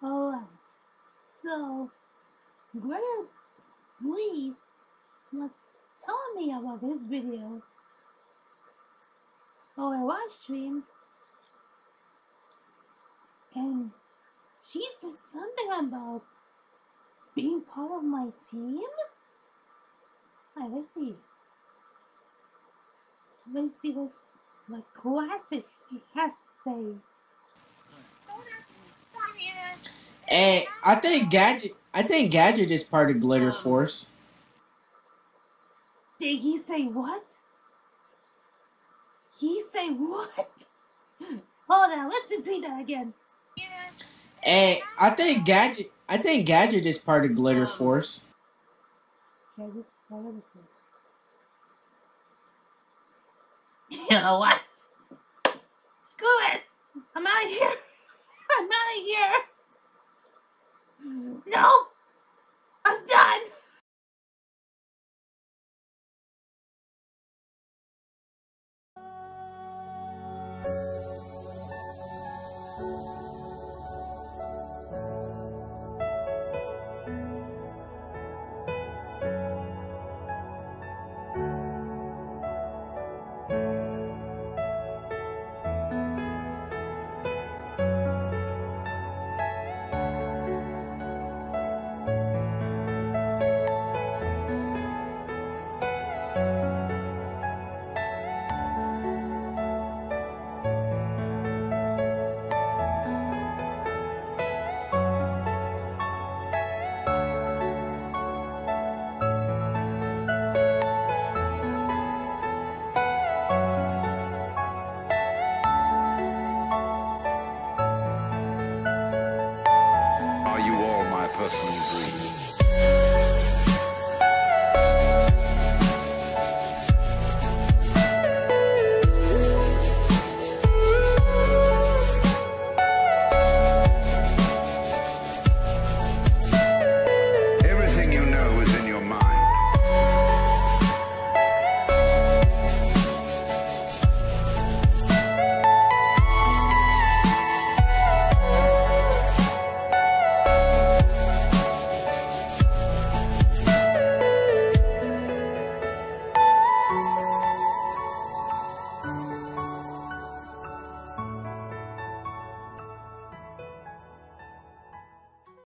Alright, so Greta Bleeze was telling me about this video on a live stream, and she said something about being part of my team. Alright, let's see. Let's see what classic he has to say. And I think Gadget is part of Glitter Force. Did he say what? He say what? Hold on, let's repeat that again. And I think Gadget is part of Glitter Force. Okay, this is part of it. You know what? Screw it! I'm out of here! I'm out of here! No! I'm done!